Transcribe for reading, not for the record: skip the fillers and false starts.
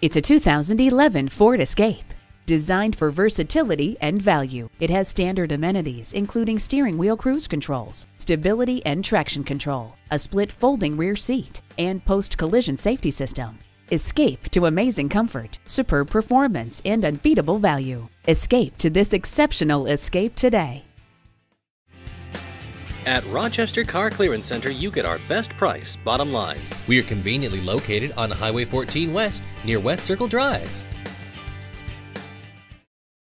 It's a 2011 Ford Escape. Designed for versatility and value, it has standard amenities including steering wheel cruise controls, stability and traction control, a split folding rear seat, and post-collision safety system. Escape to amazing comfort, superb performance, and unbeatable value. Escape to this exceptional Escape today. At Rochester Car Clearance Center, you get our best price, bottom line. We are conveniently located on Highway 14 West near West Circle Drive.